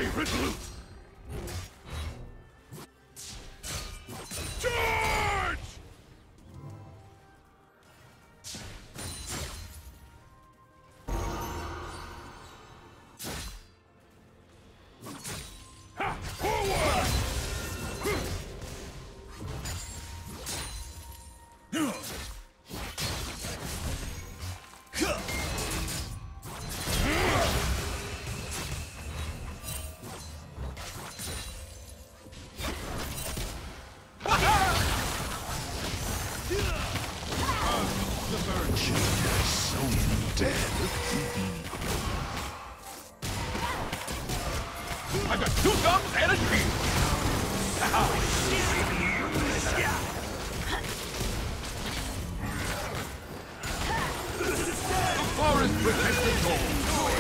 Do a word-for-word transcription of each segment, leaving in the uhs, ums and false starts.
Stay resolute! Charge! Ha! Forward! I got two thumbs and a shield! The forest protects its home!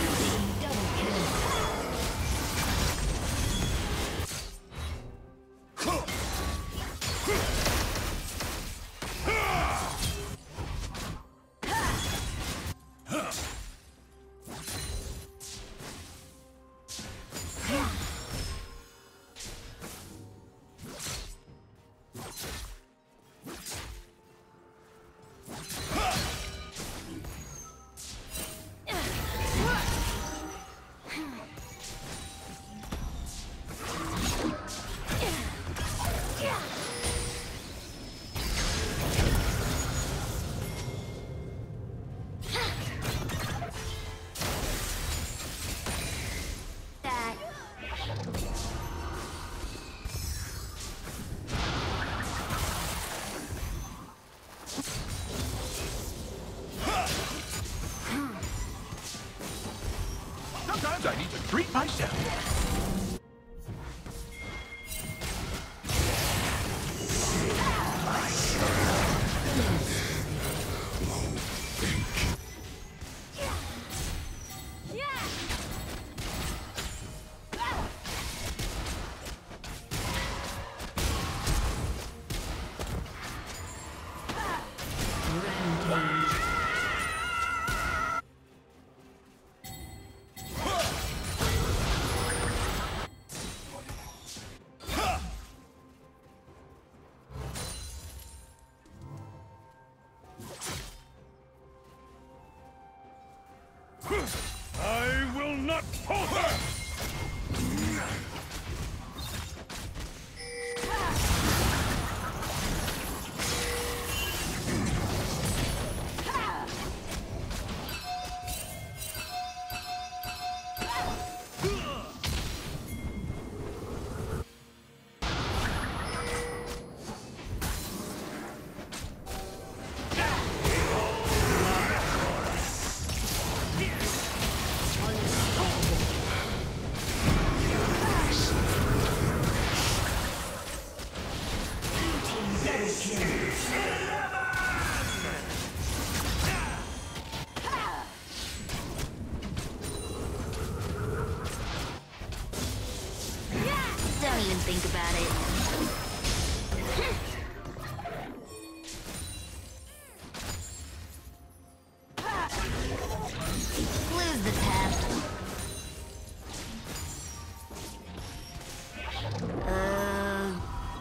Sometimes I need to treat myself. I will not falter! Don't even think about it. Lose the tap. Uh...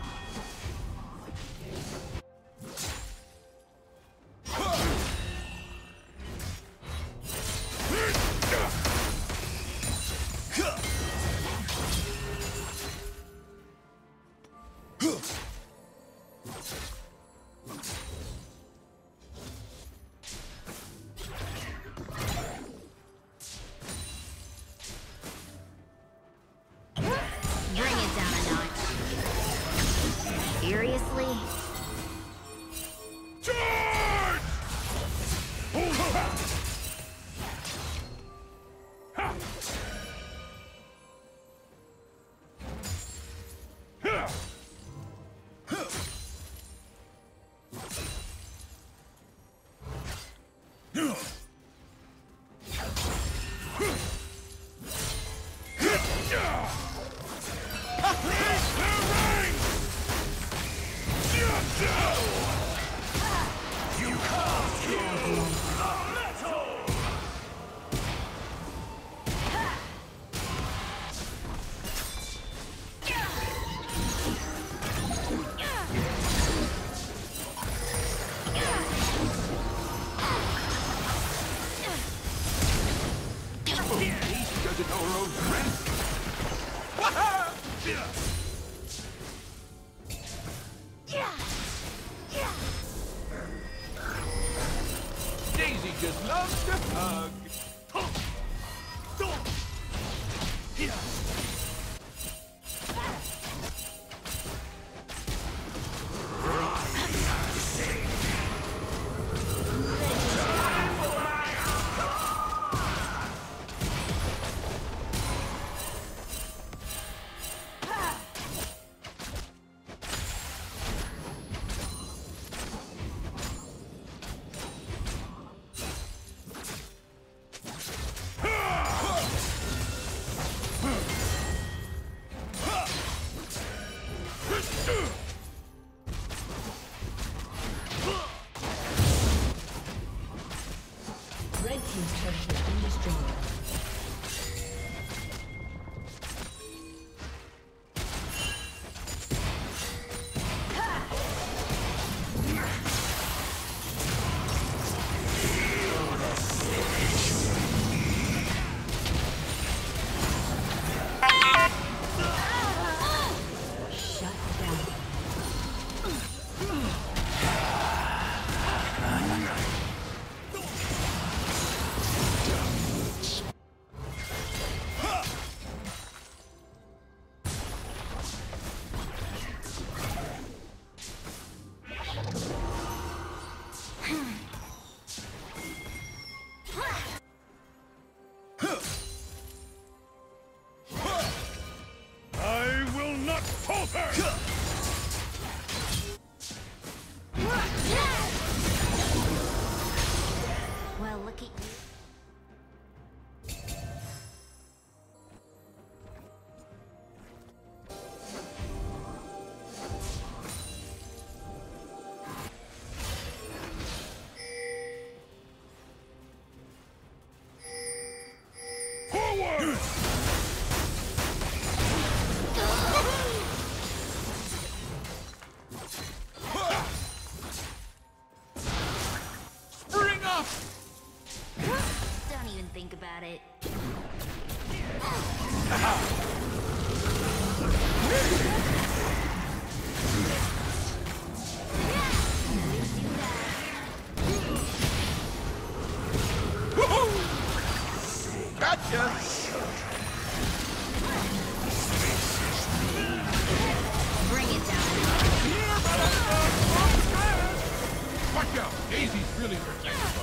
Bring it down a notch. Seriously? Charge! Ha! Noro's friend. Waha! Yeah. Yeah. Daisy just loves to hug. Red team's turret has been destroyed. I will not falter! Well, look at you. Forward! Spring up! Don't even think about it. Gotcha! Bring it down. Watch out! Daisy's really forgetful.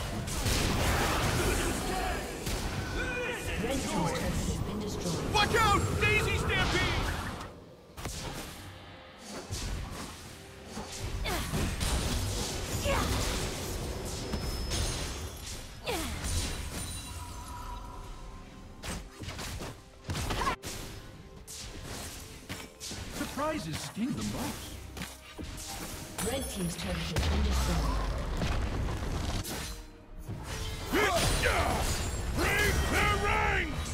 Red team's turret has been destroyed. Watch out! Daisy Stampede! Surprises sting the most. Red team's turret has been destroyed. Break the ranks!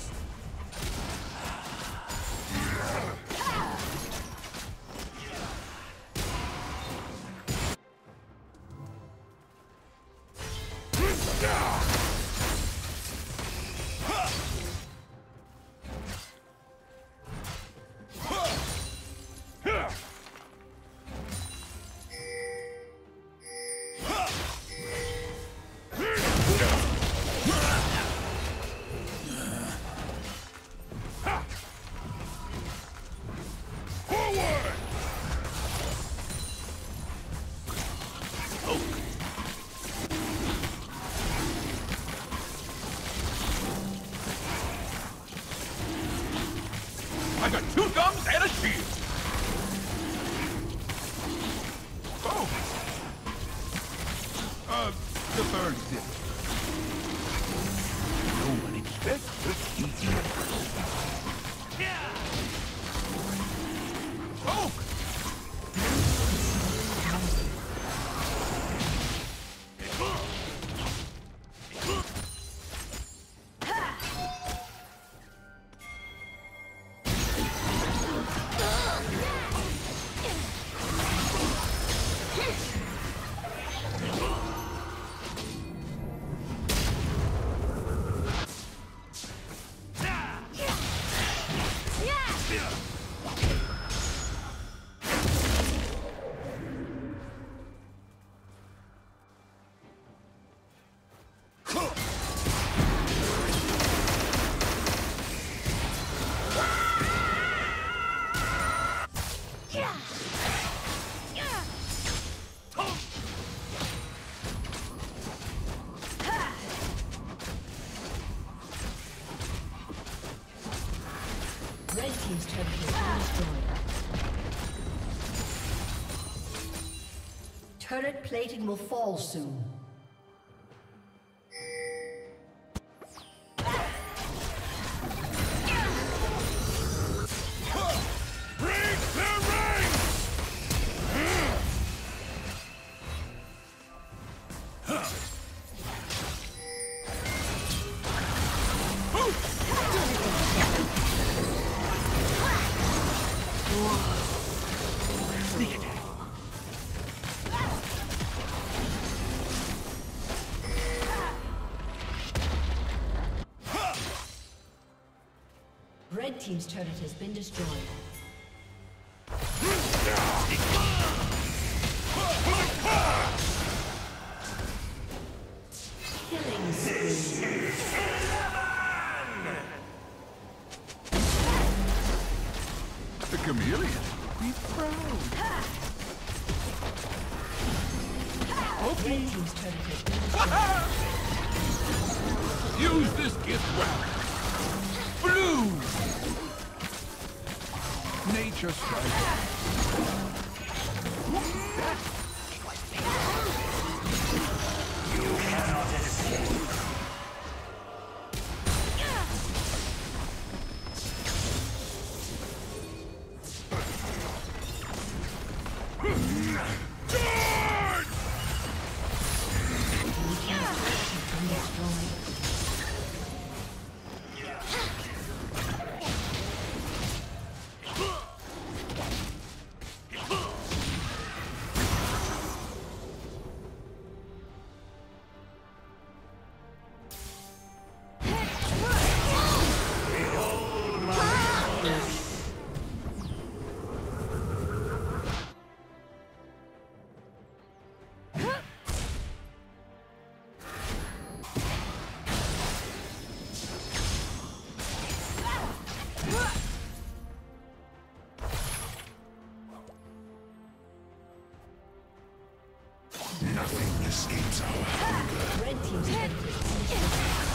I got two thumbs and a shield. Oh. Uh, the third zip. No one expects the sneaky person. Yeah. Oh. Red team's turret has been destroyed. Turret plating will fall soon. Red team's turret has been destroyed. Killing spree. The chameleon. Be proud. Red team's turret has been destroyed. Use this gift well. Blue! Nature strikes. You cannot escape. Nothing escapes our hunger. Red team's turret has been destroyed.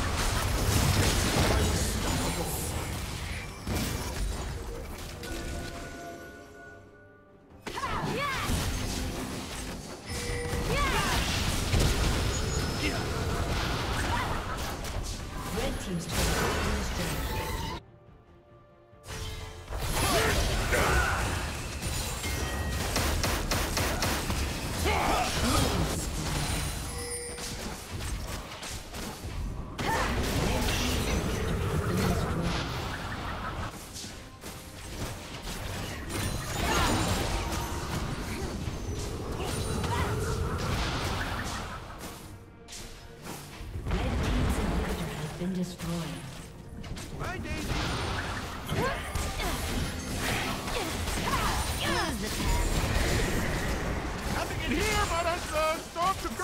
Red team's turret has been destroyed. Been destroyed. My daisy. Nothing in here but a uh, storm to